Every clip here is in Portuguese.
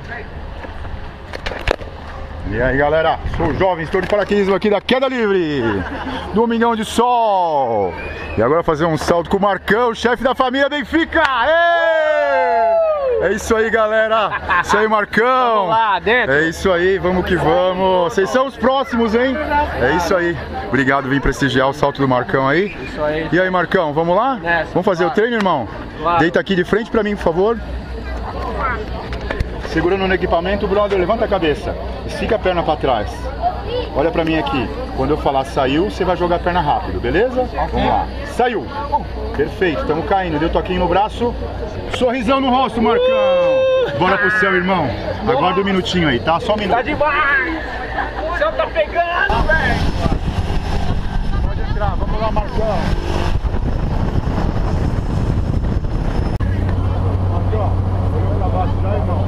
E aí galera, sou jovem, estou de paraquedismo aqui da Queda Livre, Domingão de Sol. E agora fazer um salto com o Marcão, chefe da família Benfica. É isso aí galera, isso aí Marcão. Vamos lá, dentro. É isso aí, vamos que vamos. Vocês são os próximos, hein? É isso aí. Obrigado por vir prestigiar o salto do Marcão aí. Isso aí. E aí Marcão, vamos lá? Vamos fazer o treino, irmão? Claro. Deita aqui de frente pra mim, por favor. Segurando no equipamento, brother, levanta a cabeça. Estica a perna pra trás. Olha pra mim aqui. Quando eu falar saiu, você vai jogar a perna rápido, beleza? Vamos lá. Saiu. Perfeito, estamos caindo. Deu toquinho no braço. Sorrisão no rosto, Marcão. Bora pro céu, irmão. Aguarda um minutinho aí, tá? Só um minuto. Tá demais! O céu tá pegando, velho! Pode entrar, vamos lá, Marcão. Marcão, olhou pra baixo já, irmão?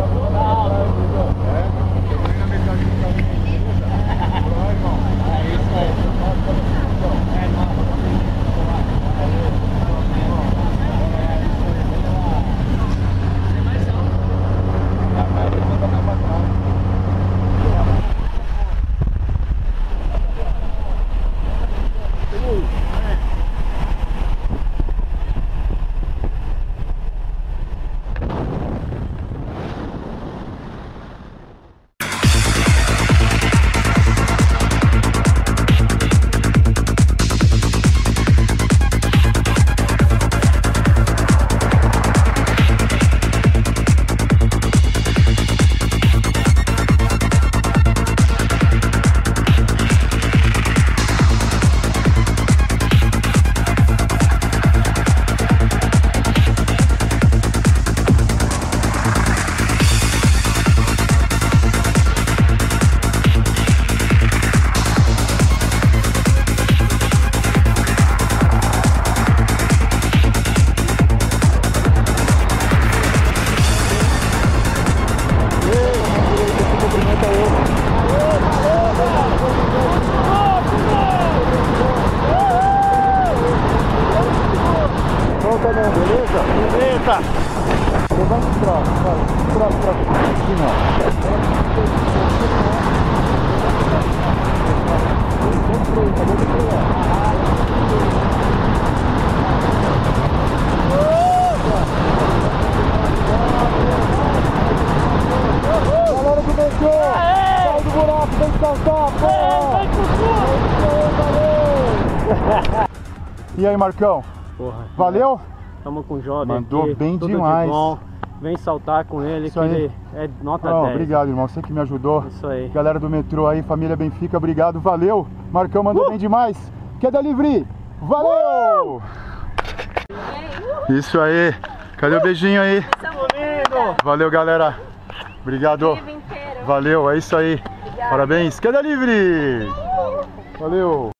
Beleza? Levanta o troço, aqui não. Galera do metrô, sai do buraco, tem que saltar, porra! E aí, Marcão? Porra, valeu? Tamo com o jovem. Mandou aqui, bem tudo demais. De bom. Vem saltar com ele, Isso que aí. ele é nota Não, 10. obrigado, irmão. Você que me ajudou. Isso aí. Galera do metrô aí, família Benfica, obrigado, valeu. Marcão mandou bem demais. Queda Livre, valeu! Isso aí. Cadê o beijinho aí? Valeu, galera. Obrigado. Valeu, é isso aí. Parabéns. Queda Livre! Valeu!